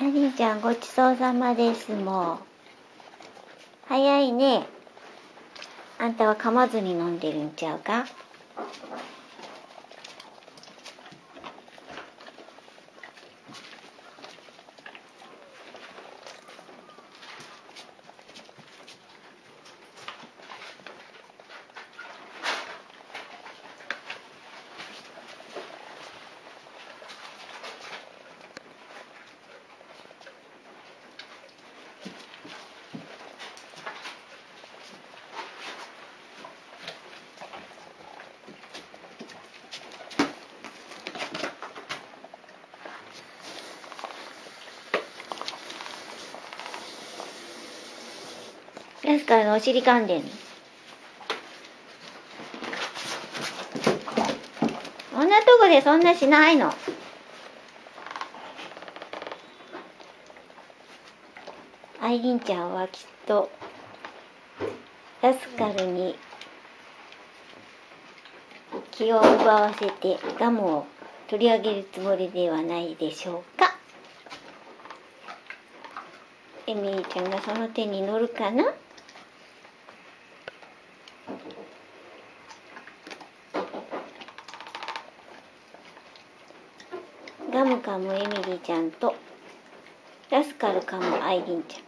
サリンちゃんごちそうさまです。もう早いね。あんたは噛まずに飲んでるんちゃうか。ラスカルのお尻噛んでんの。こんなとこでそんなしないの。アイリンちゃんはきっとラスカルに気を奪わせてガムを取り上げるつもりではないでしょうか。エミリーちゃんがその手に乗るかな。ガム噛むエミリーちゃんとラスカル噛むアイリンちゃん。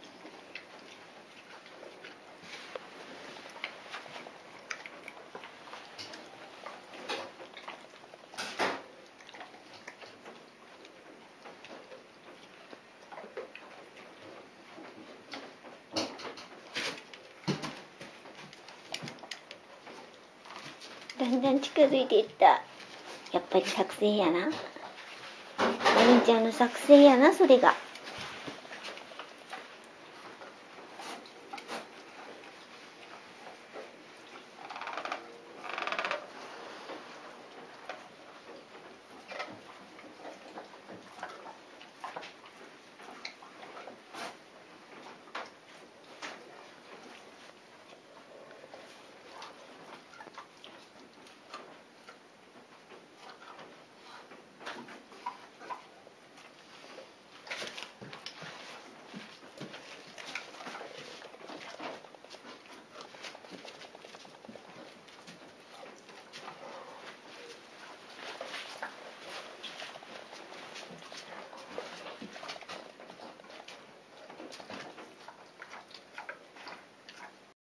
だんだん近づいていった。やっぱり作戦やな。アイリンちゃんの作戦やな、それが。